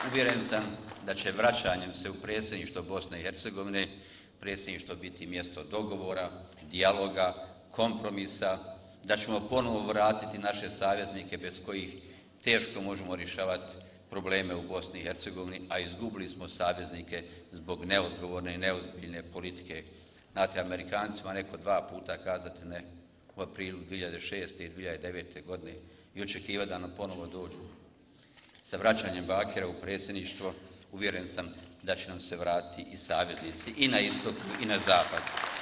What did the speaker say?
Uvjeren sam da će vraćanjem se u predsjedništvo Bosne i Hercegovine predsjedništvo biti mjesto dogovora, dijaloga, kompromisa, da ćemo ponovo vratiti naše saveznike bez kojih teško možemo rješavati probleme u Bosni i Hercegovini, a izgubili smo saveznike zbog neodgovorne i neozbiljne politike. Znate, Amerikancima neko 2 puta kazati ne u aprilu 2006. i 2009. godine i očekivati da nam ponovo dođu. Sa vraćanjem Bakira u predsjedništvo uvjeren sam da će nam se vratiti i saveznici i na istoku i na zapadu.